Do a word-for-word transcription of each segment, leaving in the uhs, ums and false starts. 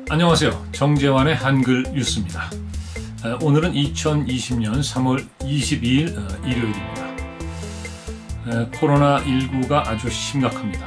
안녕하세요. 정재환의 한글 뉴스입니다. 오늘은 이천이십 년 삼월 이십이일 일요일입니다. 코로나 십구가 아주 심각합니다.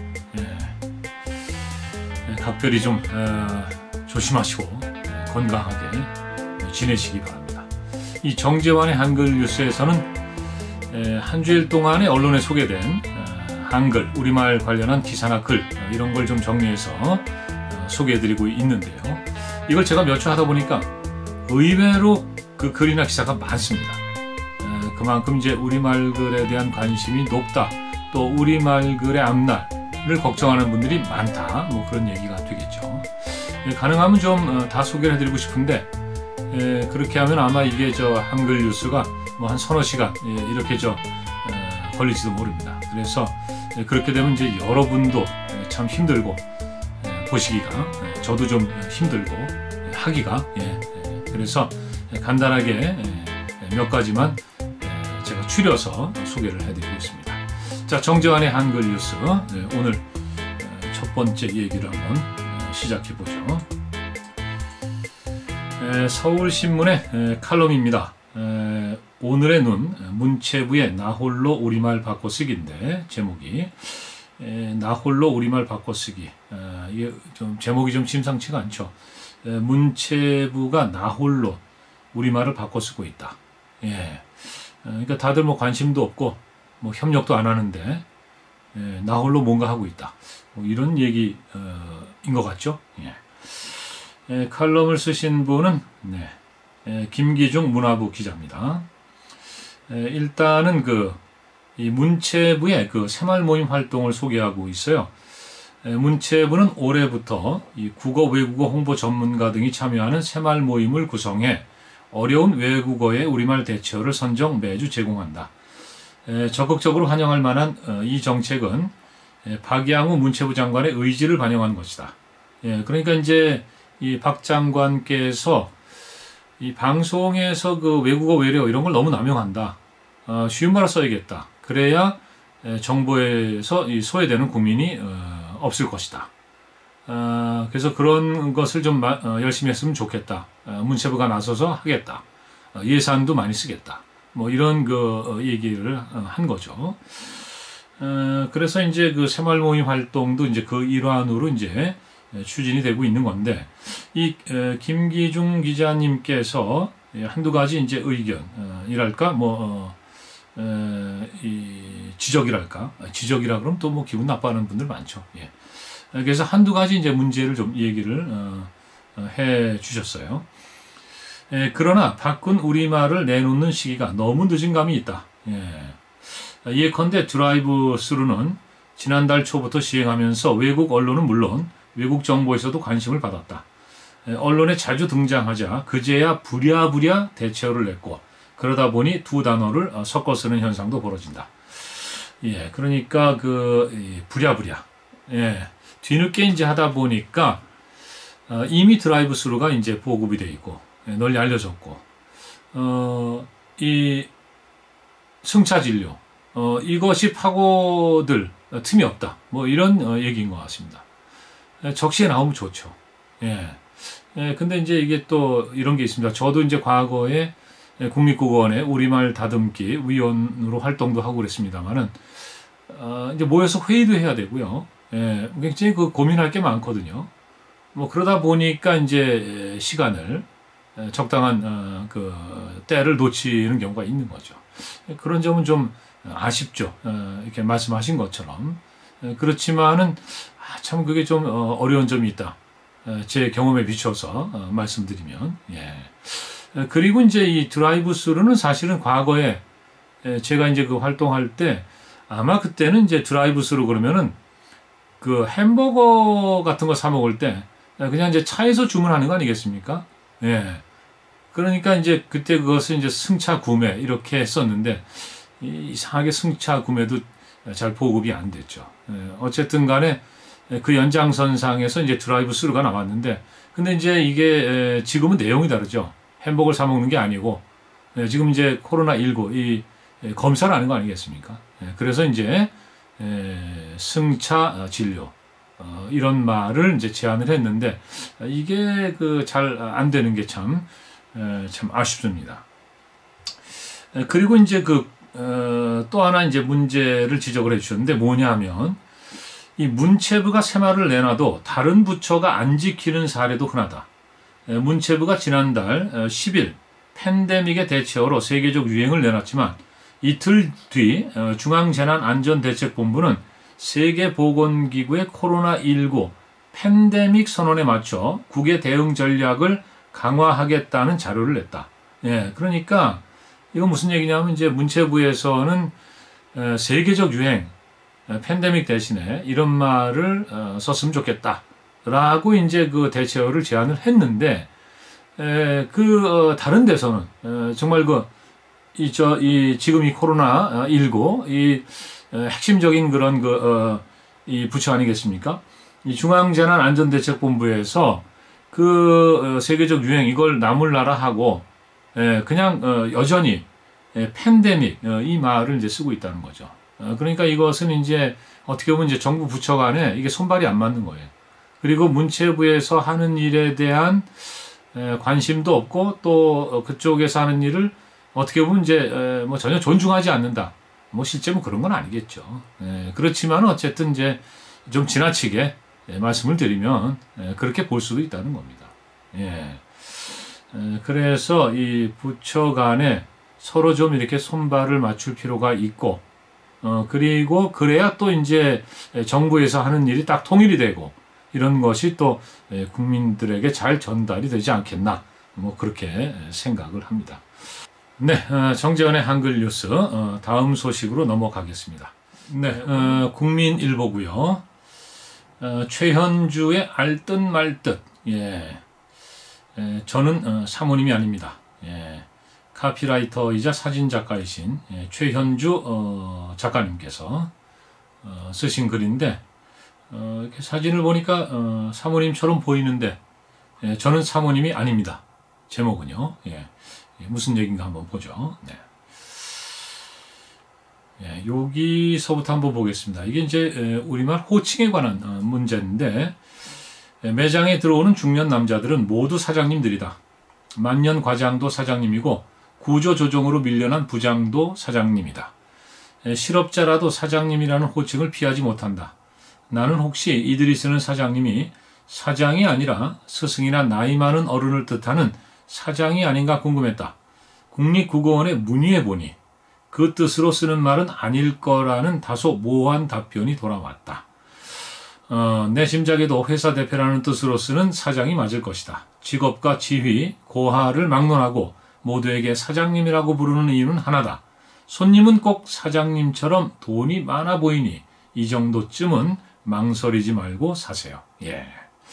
각별히 좀 조심하시고 건강하게 지내시기 바랍니다. 이 정재환의 한글 뉴스에서는 한 주일 동안에 언론에 소개된 한글, 우리말 관련한 기사나 글 이런 걸 좀 정리해서 소개해드리고 있는데요. 이걸 제가 몇 주 하다 보니까 의외로 그 글이나 기사가 많습니다. 그만큼 이제 우리말 글에 대한 관심이 높다. 또 우리말 글의 앞날을 걱정하는 분들이 많다. 뭐 그런 얘기가 되겠죠. 가능하면 좀 다 소개를 해드리고 싶은데 그렇게 하면 아마 이게 저 한글 뉴스가 뭐 한 서너 시간 이렇게 저 걸릴지도 모릅니다. 그래서 그렇게 되면 이제 여러분도 참 힘들고 보시기가 저도 좀 힘들고 하기가 예, 그래서 간단하게 몇 가지만 제가 추려서 소개를 해드리고 있습니다. 자, 정재환의 한글 뉴스 오늘 첫 번째 얘기를 한번 시작해 보죠. 서울신문의 칼럼입니다. 오늘의 눈, 문체부의 나홀로 우리말 바꿔쓰기인데 제목이 에, 나홀로 우리말 바꿔쓰기. 아, 이게 좀 제목이 좀 심상치가 않죠. 에, 문체부가 나홀로 우리말을 바꿔쓰고 있다. 예. 아, 그러니까 다들 뭐 관심도 없고 뭐 협력도 안 하는데 에, 나홀로 뭔가 하고 있다. 뭐 이런 얘기인 어, 것 같죠. 예. 에, 칼럼을 쓰신 분은 네, 에, 김기중 문화부 기자입니다. 에, 일단은 그 이 문체부의 그 새마을 모임 활동을 소개하고 있어요. 문체부는 올해부터 이 국어, 외국어 홍보 전문가 등이 참여하는 새마을 모임을 구성해 어려운 외국어의 우리말 대체어를 선정 매주 제공한다. 적극적으로 환영할 만한 이 정책은 박양우 문체부 장관의 의지를 반영한 것이다. 그러니까 이제 이 박 장관께서 이 방송에서 그 외국어 외래어 이런 걸 너무 남용한다. 쉬운 말을 써야겠다. 그래야 정보에서 소외되는 국민이 없을 것이다. 그래서 그런 것을 좀 열심히 했으면 좋겠다. 문체부가 나서서 하겠다. 예산도 많이 쓰겠다. 뭐 이런 그 얘기를 한 거죠. 그래서 이제 그 새마을 모임 활동도 이제 그 일환으로 이제 추진이 되고 있는 건데 이 김기중 기자님께서 한두 가지 이제 의견이랄까 뭐 에, 이 지적이랄까 지적이라 그러면 또 뭐 기분 나빠하는 분들 많죠. 예. 그래서 한두 가지 이제 문제를 좀 얘기를 어, 어, 해 주셨어요. 에, 그러나 바꾼 우리말을 내놓는 시기가 너무 늦은 감이 있다. 예. 예컨대 드라이브 스루는 지난달 초부터 시행하면서 외국 언론은 물론 외국 정보에서도 관심을 받았다. 에, 언론에 자주 등장하자 그제야 부랴부랴 대체어를 냈고 그러다 보니 두 단어를 섞어 쓰는 현상도 벌어진다. 예, 그러니까 그 부랴부랴. 예, 뒤늦게 이제 하다 보니까 어, 이미 드라이브 스루가 이제 보급이 돼 있고 예, 널리 알려졌고 어, 이 승차 진료 어, 이것이 파고들 틈이 없다. 뭐 이런 어, 얘기인 것 같습니다. 예, 적시에 나오면 좋죠. 예. 예, 근데 이제 이게 또 이런 게 있습니다. 저도 이제 과거에 국립국어원의 우리말 다듬기 위원으로 활동도 하고 그랬습니다만은 어, 이제 모여서 회의도 해야 되고요. 예, 굉장히 그 고민할 게 많거든요. 뭐 그러다 보니까 이제 시간을 적당한 어, 그 때를 놓치는 경우가 있는 거죠. 그런 점은 좀 아쉽죠. 어, 이렇게 말씀하신 것처럼 그렇지만은 아, 참 그게 좀 어, 어려운 점이 있다. 제 경험에 비춰서 어, 말씀드리면 예. 그리고 이제 이 드라이브 스루는 사실은 과거에 제가 이제 그 활동할 때 아마 그때는 이제 드라이브 스루 그러면은 그 햄버거 같은 거 사 먹을 때 그냥 이제 차에서 주문하는 거 아니겠습니까? 예. 그러니까 이제 그때 그것을 이제 승차 구매 이렇게 했었는데 이상하게 승차 구매도 잘 보급이 안 됐죠. 예. 어쨌든 간에 그 연장선상에서 이제 드라이브 스루가 나왔는데 근데 이제 이게 지금은 내용이 다르죠. 햄버거를 사 먹는 게 아니고 지금 이제 코로나 십구 이 검사를 하는 거 아니겠습니까? 그래서 이제 승차 진료 어, 이런 말을 이제 제안을 했는데 이게 그 잘 안 되는 게 참 참 아쉽습니다. 그리고 이제 그 어, 또 하나 이제 문제를 지적을 해주셨는데 뭐냐면 이 문체부가 새말을 내놔도 다른 부처가 안 지키는 사례도 흔하다. 문체부가 지난달 십 일 팬데믹의 대체어로 세계적 유행을 내놨지만 이틀 뒤 중앙재난안전대책본부는 세계보건기구의 코로나 십구 팬데믹 선언에 맞춰 국외 대응 전략을 강화하겠다는 자료를 냈다. 예, 그러니까 이건 무슨 얘기냐면 이제 문체부에서는 세계적 유행, 팬데믹 대신에 이런 말을 썼으면 좋겠다라고 이제 그 대체어를 제안을 했는데 그 다른 데서는 정말 그 이 저 이 지금 이 코로나 십구 이 핵심적인 그런 그 이 부처 아니겠습니까? 이 중앙재난안전대책본부에서 그 세계적 유행 이걸 나몰라라 하고 그냥 여전히 팬데믹 이 말을 이제 쓰고 있다는 거죠. 그러니까 이것은 이제 어떻게 보면 이제 정부 부처 간에 이게 손발이 안 맞는 거예요. 그리고 문체부에서 하는 일에 대한 관심도 없고 또 그쪽에서 하는 일을 어떻게 보면 이제 뭐 전혀 존중하지 않는다. 뭐 실제로 그런 건 아니겠죠. 그렇지만 어쨌든 이제 좀 지나치게 말씀을 드리면 그렇게 볼 수도 있다는 겁니다. 예. 그래서 이 부처 간에 서로 좀 이렇게 손발을 맞출 필요가 있고, 어, 그리고 그래야 또 이제 정부에서 하는 일이 딱 통일이 되고, 이런 것이 또 국민들에게 잘 전달이 되지 않겠나, 뭐 그렇게 생각을 합니다. 네, 어, 정재원의 한글 뉴스, 어, 다음 소식으로 넘어가겠습니다. 네, 어, 국민일보고요. 어, 최현주의 알듯 말듯, 예. 예, 저는 어, 사모님이 아닙니다. 예, 카피라이터이자 사진작가이신 예, 최현주 어, 작가님께서 어, 쓰신 글인데 어, 이렇게 사진을 보니까 어, 사모님처럼 보이는데 예, 저는 사모님이 아닙니다. 제목은요. 예, 예, 무슨 얘기인가 한번 보죠. 네. 예, 여기서부터 한번 보겠습니다. 이게 이제 에, 우리말 호칭에 관한 어, 문제인데 매장에 들어오는 중년 남자들은 모두 사장님들이다. 만년 과장도 사장님이고 구조조정으로 밀려난 부장도 사장님이다. 실업자라도 사장님이라는 호칭을 피하지 못한다. 나는 혹시 이들이 쓰는 사장님이 사장이 아니라 스승이나 나이 많은 어른을 뜻하는 사장이 아닌가 궁금했다. 국립국어원에 문의해보니 그 뜻으로 쓰는 말은 아닐 거라는 다소 모호한 답변이 돌아왔다. 어, 내 짐작에도 회사 대표라는 뜻으로 쓰는 사장이 맞을 것이다. 직업과 지위, 고하를 막론하고 모두에게 사장님이라고 부르는 이유는 하나다. 손님은 꼭 사장님처럼 돈이 많아 보이니 이 정도쯤은 망설이지 말고 사세요. 예.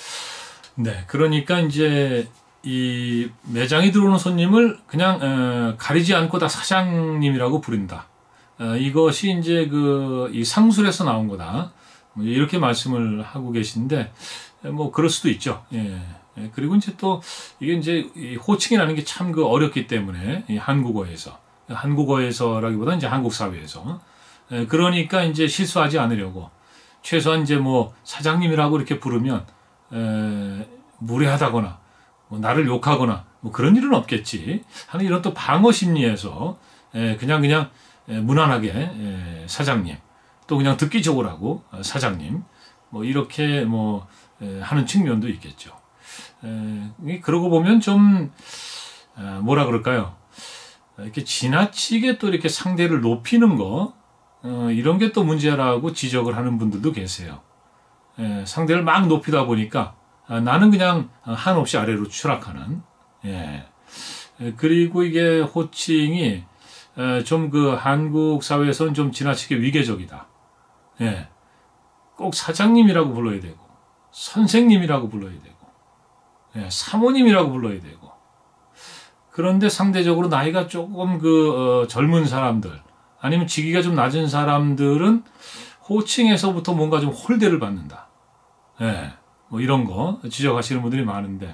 네, 그러니까 이제 이 매장에 들어오는 손님을 그냥 어, 가리지 않고 다 사장님이라고 부른다. 어, 이것이 이제 그 이 상술에서 나온 거다. 이렇게 말씀을 하고 계신데 뭐 그럴 수도 있죠. 예. 그리고 이제 또 이게 이제 호칭이라는 게 참 그 어렵기 때문에 이 한국어에서 한국어에서라기보다 이제 한국 사회에서 예. 그러니까 이제 실수하지 않으려고 최소한 이제 뭐 사장님이라고 이렇게 부르면 에, 무례하다거나 뭐 나를 욕하거나 뭐 그런 일은 없겠지 하는 이런 또 방어 심리에서 에, 그냥 그냥 에, 무난하게 에, 사장님 또 그냥 듣기 좋으라고 사장님 뭐 이렇게 뭐 에, 하는 측면도 있겠죠. 에, 그러고 보면 좀 아, 뭐라 그럴까요? 이렇게 지나치게 또 이렇게 상대를 높이는 거 어, 이런 게 또 문제라고 지적을 하는 분들도 계세요. 에, 상대를 막 높이다 보니까 아, 나는 그냥 한없이 아래로 추락하는. 예. 에, 그리고 이게 호칭이 좀 그 한국 사회에서는 좀 지나치게 위계적이다. 예. 꼭 사장님이라고 불러야 되고, 선생님이라고 불러야 되고, 예. 사모님이라고 불러야 되고. 그런데 상대적으로 나이가 조금 그, 어, 젊은 사람들, 아니면 직위가 좀 낮은 사람들은 호칭에서부터 뭔가 좀 홀대를 받는다. 예. 뭐 이런 거 지적하시는 분들이 많은데,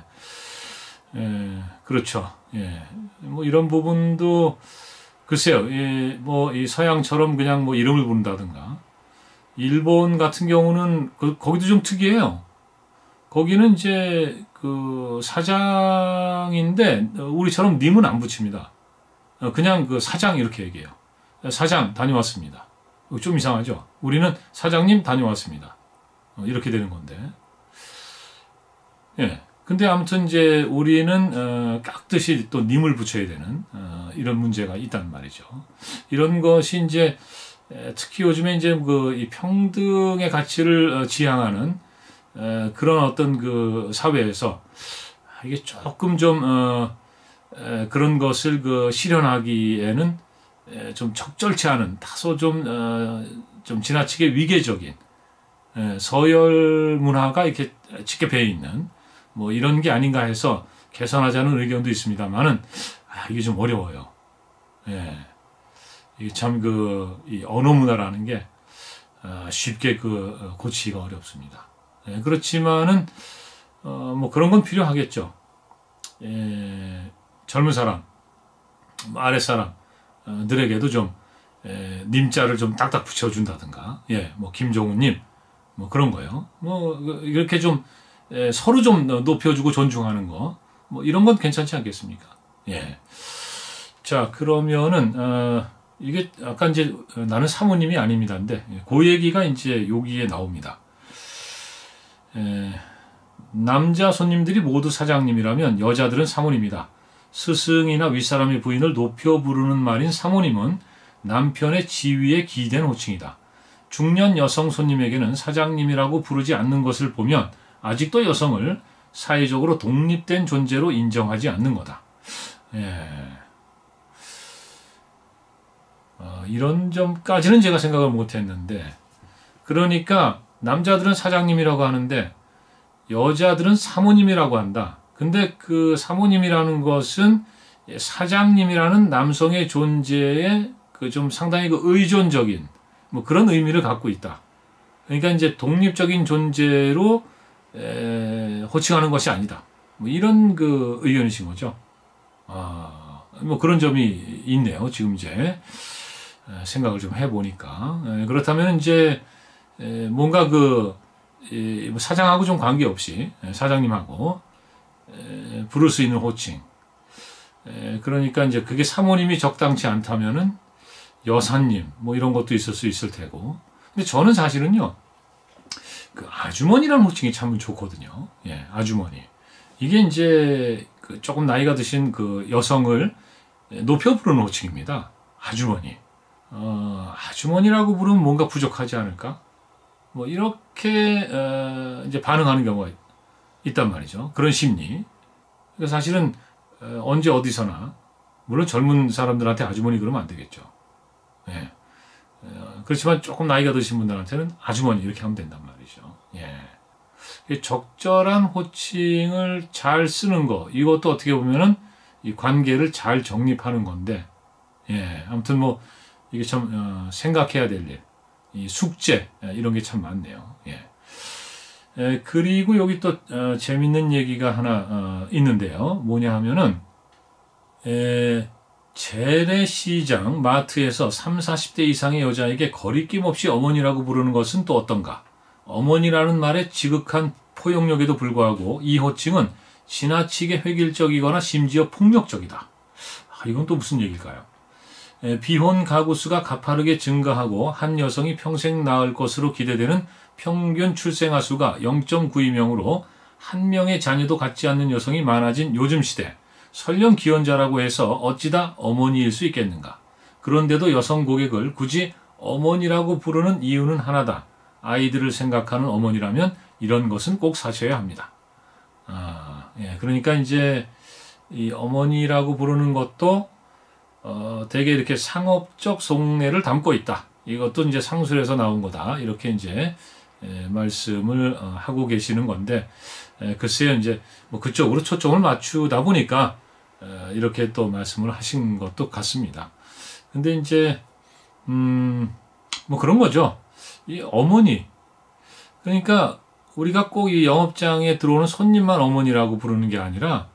예. 그렇죠. 예. 뭐 이런 부분도, 글쎄요, 예. 뭐 이 서양처럼 그냥 뭐 이름을 부른다든가, 일본 같은 경우는 그, 거기도 좀 특이해요. 거기는 이제 그 사장인데 우리처럼 님은 안 붙입니다. 그냥 그 사장 이렇게 얘기해요. 사장 다녀왔습니다. 좀 이상하죠? 우리는 사장님 다녀왔습니다. 이렇게 되는 건데. 예. 근데 아무튼 이제 우리는 어, 깍듯이 또 님을 붙여야 되는 어, 이런 문제가 있단 말이죠. 이런 것이 이제 에, 특히 요즘에 이제 그 이 평등의 가치를 어, 지향하는 에, 그런 어떤 그 사회에서 이게 조금 좀 어, 에, 그런 것을 그 실현하기에는 에, 좀 적절치 않은 다소 좀 어, 좀 지나치게 위계적인 에, 서열 문화가 이렇게 짙게 배어 있는 뭐 이런 게 아닌가 해서 개선하자는 의견도 있습니다만은 아, 이게 좀 어려워요. 예. 이게 참 그 이 언어 문화라는 게 어, 쉽게 그 고치기가 어렵습니다. 예, 그렇지만은 어, 뭐 그런 건 필요하겠죠. 예, 젊은 사람, 아랫 사람들에게도 좀 예, 님자를 좀 딱딱 붙여준다든가, 예, 뭐 김종훈님, 뭐 그런 거요. 뭐 이렇게 좀 예, 서로 좀 높여주고 존중하는 거, 뭐 이런 건 괜찮지 않겠습니까? 예. 자, 그러면은 어, 이게 아까 이제 나는 사모님이 아닙니다인데 그 얘기가 이제 여기에 나옵니다. 에, 남자 손님들이 모두 사장님이라면 여자들은 사모님이다. 스승이나 윗사람의 부인을 높여 부르는 말인 사모님은 남편의 지위에 기댄 호칭이다. 중년 여성 손님에게는 사장님이라고 부르지 않는 것을 보면 아직도 여성을 사회적으로 독립된 존재로 인정하지 않는 거다. 예. 어, 이런 점까지는 제가 생각을 못했는데, 그러니까 남자들은 사장님이라고 하는데 여자들은 사모님이라고 한다. 근데 그 사모님이라는 것은 사장님이라는 남성의 존재에 그 좀 상당히 그 의존적인 뭐 그런 의미를 갖고 있다. 그러니까 이제 독립적인 존재로 에, 호칭하는 것이 아니다. 뭐 이런 그 의견이신 거죠. 아, 뭐 그런 점이 있네요. 지금 이제 생각을 좀 해보니까. 에, 그렇다면 이제 에, 뭔가 그 에, 사장하고 좀 관계없이 에, 사장님하고 에, 부를 수 있는 호칭. 에, 그러니까 이제 그게 사모님이 적당치 않다면은 여사님 뭐 이런 것도 있을 수 있을 테고. 근데 저는 사실은요. 그 아주머니라는 호칭이 참 좋거든요. 예, 아주머니. 이게 이제 그 조금 나이가 드신 그 여성을 높여 부르는 호칭입니다. 아주머니. 어, 아주머니라고 부르면 뭔가 부족하지 않을까? 뭐 이렇게 어, 이제 반응하는 경우가 있단 말이죠. 그런 심리. 그러니까 사실은 어, 언제 어디서나 물론 젊은 사람들한테 아주머니 그러면 안 되겠죠. 예. 어, 그렇지만 조금 나이가 드신 분들한테는 아주머니 이렇게 하면 된단 말이죠. 예. 적절한 호칭을 잘 쓰는 거, 이것도 어떻게 보면은 이 관계를 잘 정립하는 건데, 예. 아무튼 뭐 이게 참 어, 생각해야 될 일, 이 숙제 예, 이런 게 참 많네요. 예. 에, 그리고 여기 또 어, 재밌는 얘기가 하나 어, 있는데요. 뭐냐 하면은 에, 재래시장 마트에서 삼, 사십 대 이상의 여자에게 거리낌 없이 어머니라고 부르는 것은 또 어떤가? 어머니라는 말의 지극한 포용력에도 불구하고 이 호칭은 지나치게 획일적이거나 심지어 폭력적이다. 아, 이건 또 무슨 얘기일까요? 에, 비혼 가구 수가 가파르게 증가하고 한 여성이 평생 낳을 것으로 기대되는 평균 출생아 수가 영 점 구이 명으로 한 명의 자녀도 갖지 않는 여성이 많아진 요즘 시대, 설령 기혼자라고 해서 어찌다 어머니일 수 있겠는가? 그런데도 여성 고객을 굳이 어머니라고 부르는 이유는 하나다. 아이들을 생각하는 어머니라면 이런 것은 꼭 사셔야 합니다. 아, 예, 그러니까 이제 이 어머니라고 부르는 것도 어, 되게 이렇게 상업적 속내를 담고 있다. 이것도 이제 상술에서 나온 거다. 이렇게 이제 에, 말씀을 어, 하고 계시는 건데, 에, 글쎄요, 이제 뭐 그쪽으로 초점을 맞추다 보니까 에, 이렇게 또 말씀을 하신 것도 같습니다. 근데 이제 음, 뭐 그런 거죠. 이 어머니, 그러니까 우리가 꼭 이 영업장에 들어오는 손님만 어머니라고 부르는 게 아니라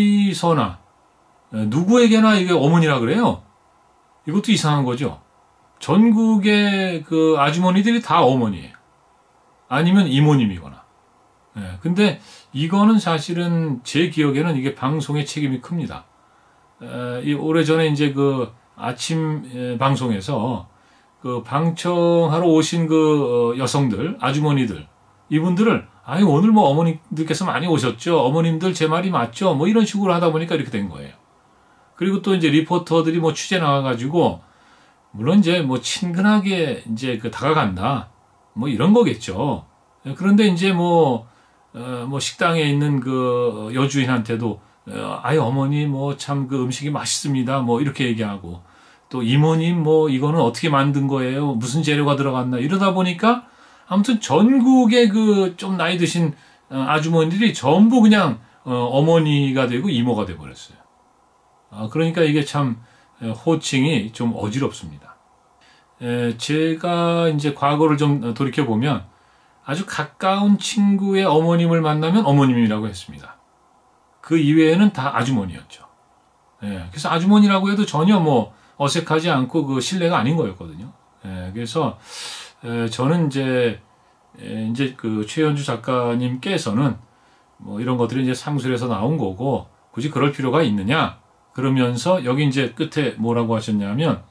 어디서나 에, 누구에게나 이게 어머니라 그래요. 이것도 이상한 거죠. 전국의 그 아주머니들이 다 어머니예요. 아니면 이모님이거나. 예, 근데 이거는 사실은 제 기억에는 이게 방송의 책임이 큽니다. 에, 이 오래전에 이제 그 아침 에, 방송에서 그 방청하러 오신 그 여성들, 아주머니들, 이분들을 아유 오늘 뭐 어머님들께서 많이 오셨죠. 어머님들 제 말이 맞죠. 뭐 이런 식으로 하다 보니까 이렇게 된 거예요. 그리고 또 이제 리포터들이 뭐 취재 나와가지고 물론 이제 뭐 친근하게 이제 그 다가간다. 뭐 이런 거겠죠. 그런데 이제 뭐, 어, 뭐 식당에 있는 그 여주인한테도 어, 아유 어머니 뭐 참 그 음식이 맛있습니다. 뭐 이렇게 얘기하고 또 이모님 뭐 이거는 어떻게 만든 거예요? 무슨 재료가 들어갔나? 이러다 보니까 아무튼 전국의 그 좀 나이 드신 아주머니들이 전부 그냥 어머니가 되고 이모가 돼 버렸어요. 아, 그러니까 이게 참 호칭이 좀 어지럽습니다. 에, 제가 이제 과거를 좀 돌이켜 보면 아주 가까운 친구의 어머님을 만나면 어머님이라고 했습니다. 그 이외에는 다 아주머니였죠. 예, 그래서 아주머니라고 해도 전혀 뭐 어색하지 않고 그 신뢰가 아닌 거였거든요. 예, 그래서 에, 저는 이제 에, 이제 그 최현주 작가님께서는 뭐 이런 것들이 이제 상술에서 나온 거고 굳이 그럴 필요가 있느냐? 그러면서 여기 이제 끝에 뭐라고 하셨냐면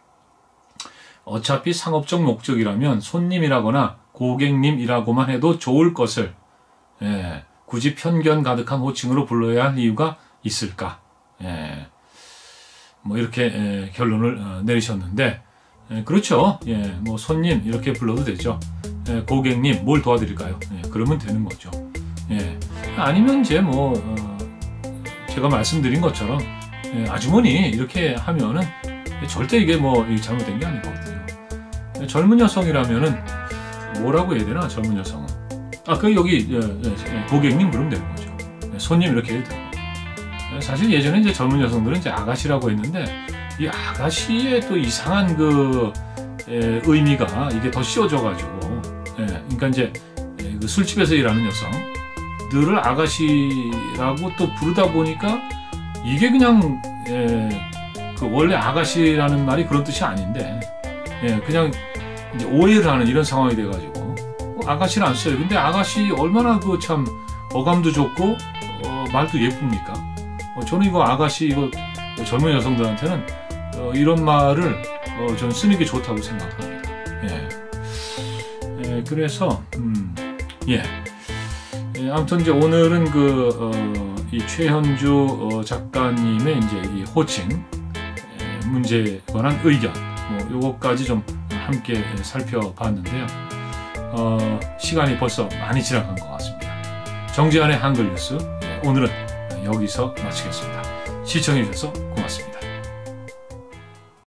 어차피 상업적 목적이라면 손님이라거나 고객님이라고만 해도 좋을 것을 예, 굳이 편견 가득한 호칭으로 불러야 할 이유가 있을까? 예, 뭐 이렇게 예, 결론을 어, 내리셨는데 예, 그렇죠. 예, 뭐 손님 이렇게 불러도 되죠. 예, 고객님 뭘 도와드릴까요? 예, 그러면 되는 거죠. 예, 아니면 이제 뭐 어, 제가 말씀드린 것처럼 예, 아주머니 이렇게 하면은 절대 이게 뭐 잘못된 게 아니거든요. 예, 젊은 여성이라면은 뭐라고 해야 되나 젊은 여성은 아 그 여기 예, 예, 고객님 그러면 되는 거죠. 예, 손님 이렇게 해도 되고 예, 사실 예전에 이제 젊은 여성들은 이제 아가씨라고 했는데 이 아가씨의 또 이상한 그 예, 의미가 이게 더 씌워져가지고 예, 그러니까 이제 예, 그 술집에서 일하는 여성들을 아가씨라고 또 부르다 보니까 이게 그냥 예, 그 원래 아가씨라는 말이 그런 뜻이 아닌데 예, 그냥 이제 오해를 하는 이런 상황이 돼가지고 뭐 아가씨를 안 써요. 근데 아가씨 얼마나 그 참 어감도 좋고 어, 말도 예쁩니까? 어, 저는 이거 아가씨 이거 젊은 여성들한테는 어, 이런 말을 어, 저는 쓰는 게 좋다고 생각합니다. 예, 예 그래서 음, 예. 예, 아무튼 이제 오늘은 그 어, 이 최현주 어, 작가님의 이제 이 호칭 예, 문제에 관한 의견 뭐 요거까지 좀 함께 살펴봤는데요. 어, 시간이 벌써 많이 지나간 것 같습니다. 정재환의 한글 뉴스 예, 오늘은 여기서 마치겠습니다. 시청해 주셔서 고맙습니다.